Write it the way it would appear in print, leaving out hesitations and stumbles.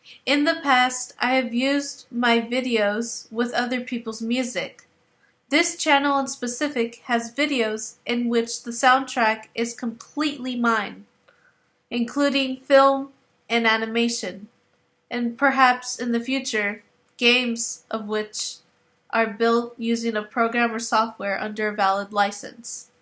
In the past, I have used my videos with other people's music. This channel in specific has videos in which the soundtrack is completely mine, including film and animation, and perhaps in the future, games of which are built using a program or software under a valid license.